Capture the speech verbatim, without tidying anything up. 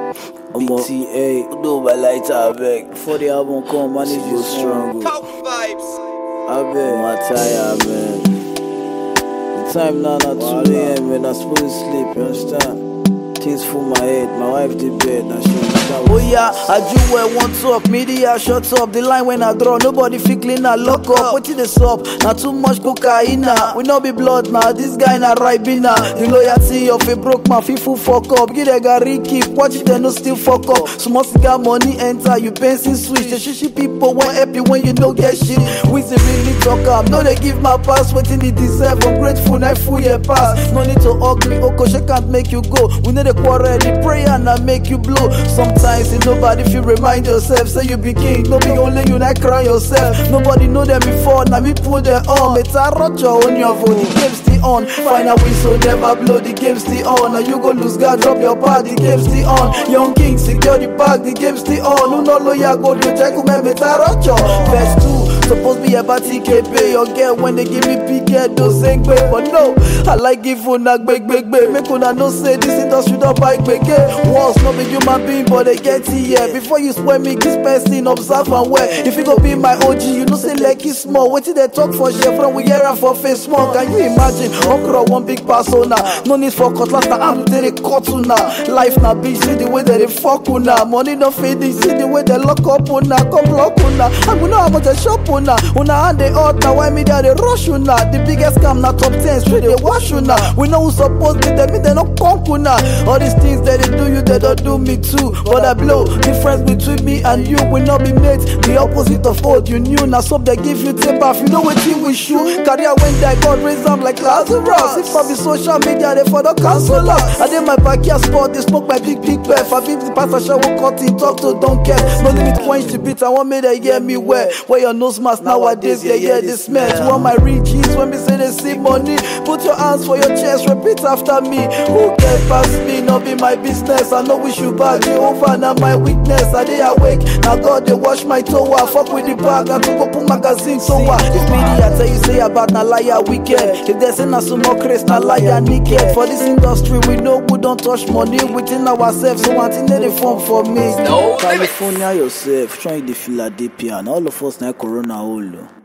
B T A, do my lighter, I beg. Before the album come, man, it's go strong. Top vibes. I beg, my tire, man. The time now, not two A M, man. I'm supposed to sleep, you understand? Things full my head, my wife did bed, now she understand. Oh yeah, I do well one talk, media shut up. The line when I draw, nobody fit clean a lock up. What it is up? Not too much cocaine. We no be blood now, this guy na ribena. The loyalty of a broke man, people fuck up. Get a gary keep, watch it and no still fuck up. Small cigar money enter, you pencil switch. The shishi people won't help you when you don't get shit. We say really talk up, no they give my pass, waiting the deserve. I'm grateful, I full your pass. No need to ugly, Oko, she can't make you go. We need a quarrel, the prayer and I make you blow. Sometimes in nobody if you remind yourself, say you be king, no be only you not cry yourself. Nobody know them before, now me put them on. It's a roger on your phone, the game still on. Final whistle never blow, the game still on. Now you go lose God, drop your pad, the game still on. Young king secure the bag, the game still on. Who no lawyer go to check who me it's a roger. Verse two. Supposed be about T K pay your girl when they give me big head, those ain't great. But no, I like give you a big, big, big. Make una no say this industry don't buy big. Walls no be human being, but they get here. Before you swear me, this person observe and wear. If you go be my O G, you know say like it's small. Wait till they talk for shit from we hear for face small. Can you imagine? Okra one big persona. No need for cutlass, now I'm there cut una. Life na bitch, see the way that they fuck una. Money no fading, see the way they lock up una. Come lock una. And we know how much they shop una. Una hand they out now, why me there they rush una. The biggest scam na top ten, straight they wash una. We know who supposed to them, me they not conk una. All these things that they do you, they don't do me too. But I blow, difference between me and you will not be made. The opposite of old you knew. Now so they give you tape off, you know what you will shoot. Career when die, God raise them like Lazarus. If I be social media, they for the cancel us. I did my backyard sport, they smoke my big big breath. I fifty pastor will cut in, talk to don't care. No limit quench the beat, I want me to hear me where. Where your nose mask nowadays, yeah, yeah, this man. To all my riches, when me say they see money, put your hands for your chest, repeat after me. Who can pass me, not be my business. I know we should back Jehovah, now my weakness. I dey awake, now God they wash my toe. I fuck with the bag, I took up a magazine. So what? If media tell you say about na liar wicked, if they say na some more craze, na liar naked. For this industry, we know we don't touch money within ourselves. So one thing they form for me. No California yourself, trying the Philadelphia, and all of us now Corona hole.